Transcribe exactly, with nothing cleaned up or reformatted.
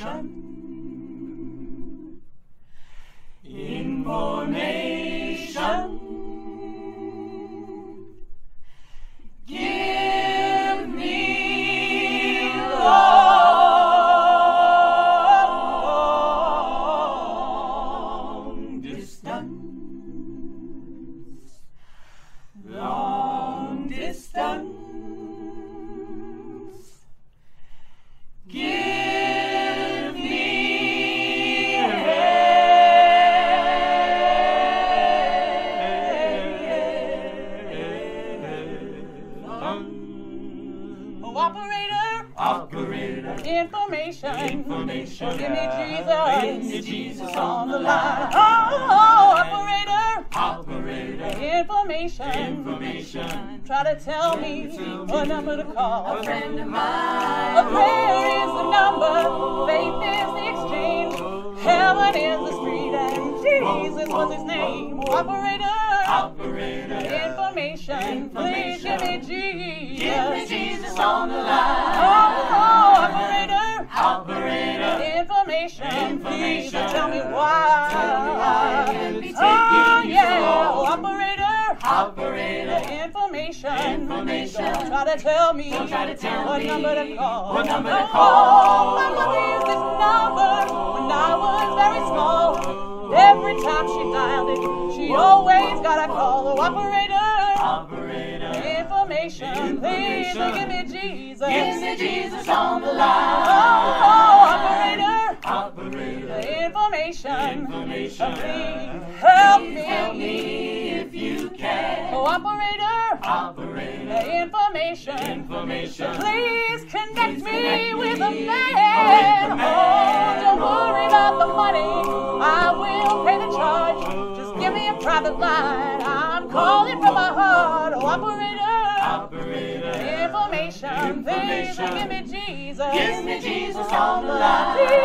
Information. Give me long distance, long distance. Give me oh, operator, operator, information, information. Give me Jesus, give me Jesus on the line. Oh, operator, operator, information, information. Try to tell me what number to call. A friend of mine. A prayer is the number, faith is the exchange, heaven is the street, and Jesus was his name. Operator, operator, information, please give me Jesus. Give me Jesus on the line. Oh, operator, operator, information, please tell me why. Oh, yeah, operator, operator, information, information. Don't try to tell me, Don't try to tell what me number to call. What number to call? Oh, my mother used this number when I was very small. Every time she dialed it, she always got a call. Oh, operator, operator, information, please give me Jesus. Give me Jesus on the line. Oh, operator, operator, information, information. Please help me, help me if you can. Oh, operator, operator, information, information. Please connect Please me connect with a man. Oh, don't worry about the money, I will pay the charge. Just give me a private line, I'm calling from my heart. Oh, operator, operator, information, information. Please give me Jesus. Give me Jesus on the line.